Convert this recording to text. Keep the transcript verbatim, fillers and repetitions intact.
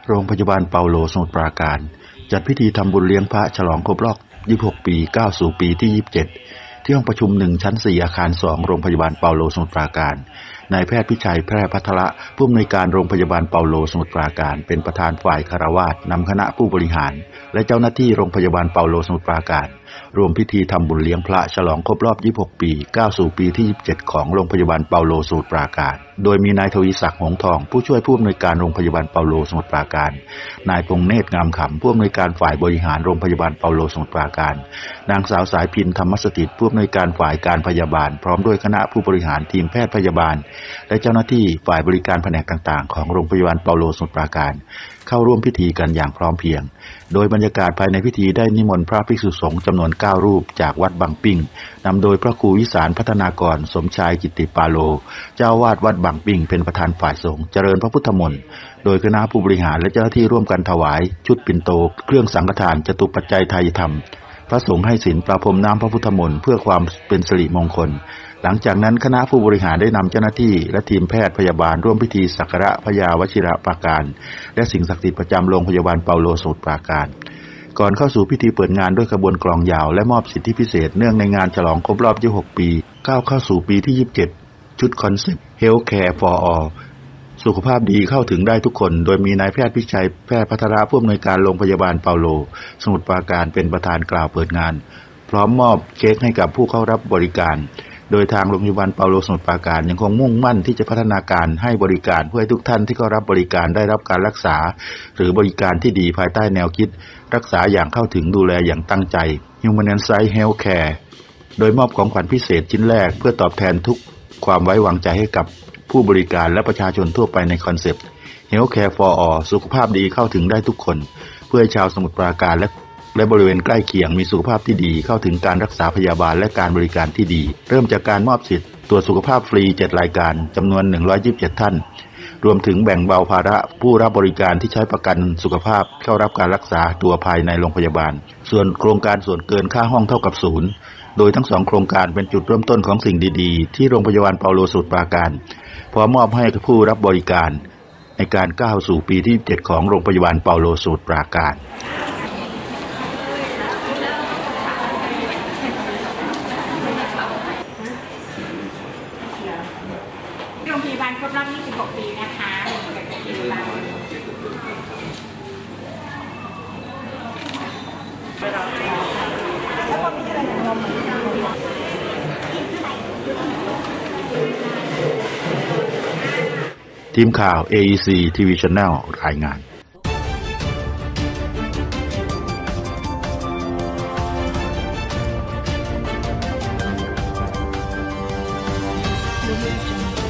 โรงพยาบาลเปาโลสมุทรปราการจัดพิธีทำบุญเลี้ยงพระฉลองครบรอบยี่สิบหกปีก้าวสู่ปีที่ยี่สิบเจ็ดที่ห้องประชุมหนึ่งชั้นสี่อาคารสองโรงพยาบาลเปาโลสมุทรปราการนายแพทย์พิชัยแพร่พัทระผู้อำนวยการโรงพยาบาลเปาโลสมุทรปราการเป็นประธานฝ่ายคฤหัสถ์นำคณะผู้บริหารและเจ้าหน้าที่โรงพยาบาลเปาโลสมุทรปราการรวมพิธีทำบุญเลี้ยงพระฉลองครบรอบยี่สิบหกปีก้าวสู่ปีที่ยี่สิบเจ็ดของโรงพยาบาลเปาโลสมุทรปราการโดยมีนายทวีศักดิ์หงส์ทองผู้ช่วยผู้อำนวยการโรงพยาบาลเปาโลสมุทรปราการนายพงษ์เนตรงามขำผู้อำนวยการฝ่ายบริหารโรงพยาบาลเปาโลสมุทรปราการนางสาวสายพินธรรมสถิตผู้อำนวยการฝ่ายการพยาบาลพร้อมด้วยคณะผู้บริหารทีมแพทย์พยาบาลและเจ้าหน้าที่ฝ่ายบริการแผนกต่างๆของโรงพยาบาลเปาโลสมุทรปราการเข้าร่วมพิธีกันอย่างพร้อมเพรียงโดยบรรยากาศภายในพิธีได้นิมนต์พระภิกษุสงฆ์จำนวนเก้ารูปจากวัดบางปิ้งนำโดยพระครูวิสารพัฒนากรสมชายกิตติปาโลเจ้าวาดวัดบางปิ้งเป็นประธานฝ่ายสงฆ์เจริญพระพุทธมนต์โดยคณะผู้บริหารและเจ้าหน้าที่ร่วมกันถวายชุดปิ่นโตเครื่องสังฆทานจตุปัจจัยไทยธรรมพระสงฆ์ให้ศีลประพรมน้ำพระพุทธมนต์เพื่อความเป็นสิริมงคลหลังจากนั้นคณะผู้บริหารได้นำเจ้าหน้าที่และทีมแพทย์พยาบาลร่วมพิธีสักการะพญาวชิรปราการและสิ่งศักดิ์สิทธิ์ประจำโรงพยาบาลเปาโลสมุทรปราการก่อนเข้าสู่พิธีเปิดงานด้วยขบวนกลองยาวและมอบสิทธิพิเศษเนื่องในงานฉลองครบรอบยี่สิบหกปีก้าวเข้าสู่ปีที่ยี่สิบเจ็ดชุดคอนเซ็ปต์ Health Care for All สุขภาพดีเข้าถึงได้ทุกคนโดยมีนายแพทย์พิชัยแพร่พัทระผู้อำนวยการโรงพยาบาลเปาโลสมุทรปราการเป็นประธานกล่าวเปิดงานพร้อมมอบเค้กให้กับผู้เข้ารับบริการโดยทางโรงพยาบาลเปาโลสมุทรปราการยังคงมุ่งมั่นที่จะพัฒนาการให้บริการเพื่อให้ทุกท่านที่เข้ารับบริการได้รับการรักษาหรือบริการที่ดีภายใต้แนวคิดรักษาอย่างเข้าถึงดูแลอย่างตั้งใจ Humanised Healthcare โดยมอบของขวัญพิเศษชิ้นแรกเพื่อตอบแทนทุกความไว้วางใจให้กับผู้บริการและประชาชนทั่วไปในคอนเซปต์ Health Care for All สุขภาพดีเข้าถึงได้ทุกคนเพื่อให้ชาวสมุทรปราการและและบริเวณใกล้เคียงมีสุขภาพที่ดีเข้าถึงการรักษาพยาบาลและการบริการที่ดีเริ่มจากการมอบสิทธิ์ตรวจสุขภาพฟรีเจ็ดรายการจำนวนหนึ่งร้อยยี่สิบเจ็ดท่านรวมถึงแบ่งเบาภาระผู้รับบริการที่ใช้ประกันสุขภาพเข้ารับการรักษาตัวภายในโรงพยาบาลส่วนโครงการส่วนเกินค่าห้องเท่ากับศูนย์โดยทั้งสองโครงการเป็นจุดเริ่มต้นของสิ่งดีๆที่โรงพยาบาลเปาโลสมุทรปราการพร้อมมอบให้ผู้รับบริการในการก้าวสู่ปีที่เจ็ดของโรงพยาบาลเปาโลสมุทรปราการโรงพยาบาลครบรอบยี่สิบหกปีนะคะทีมข่าว เอ อี ซี ที วี Channel รายงาน Thank you.